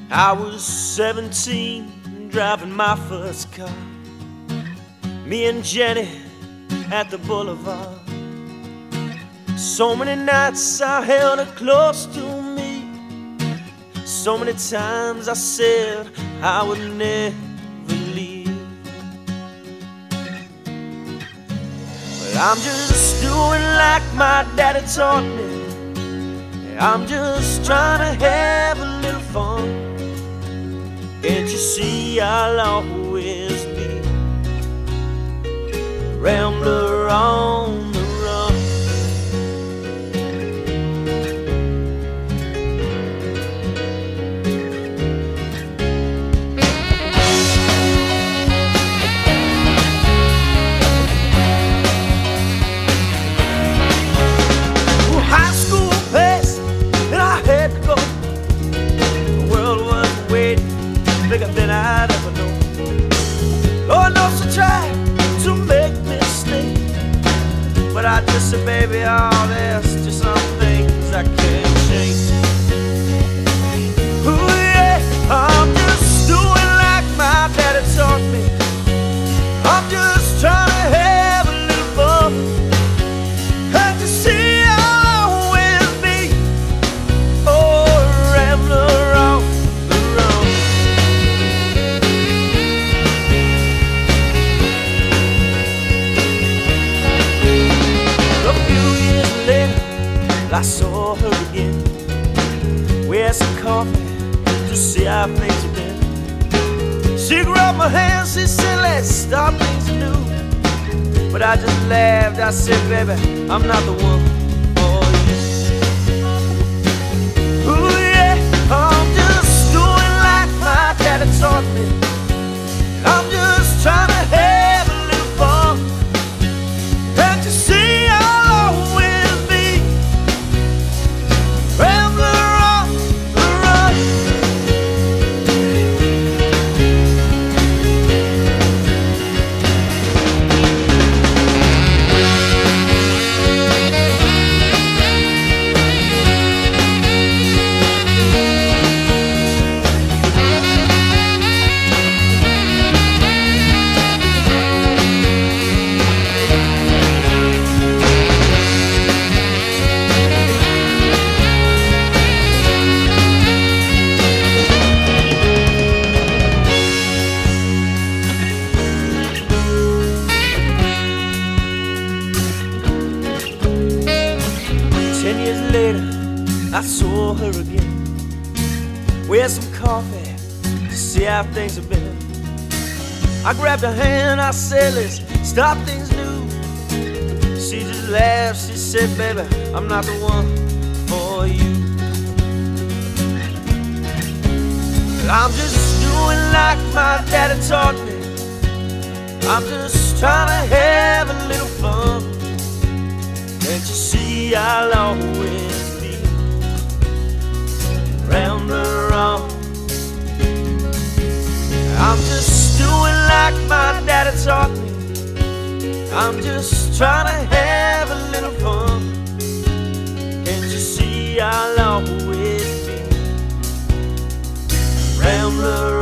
I was 17, driving my first car. Me and Jenny at the boulevard. So many nights I held her close to me. So many times I said I would never leave. But I'm just doing like my daddy taught me. I'm just trying to have a little fun. Can't you see I'll always be a rambler on the run? Well, high school passed and I had to go. The world was waiting bigger than I'd ever known. Lord knows I tried to make me stay, but I just said, baby, oh, there's just some things I can't change. Ooh, yeah, I'm just doing like my daddy taught me. I'm just trying to have a little fun. And you see, I'll always be a rambler on the run. I saw her again. We had some coffee to see how things have been. She grabbed my hand, she said, let's start things anew. But I just laughed, I said, baby, I'm not the one for you. Ooh yeah, I'm just doing like my daddy taught me. I'm just trying to have a little fun. Can't you see later, I saw her again. We had some coffee to see how things have been. I grabbed her hand, I said, let's start things new. She just laughed, she said, baby, I'm not the one for you. But I'm just doing like my daddy taught me. I'm just trying to have a little fun. Can't you see I'll always be around the wrong? I'm just doing like my daddy taught me. I'm just trying to have a little fun. Can't you see I'll always be around the wrong?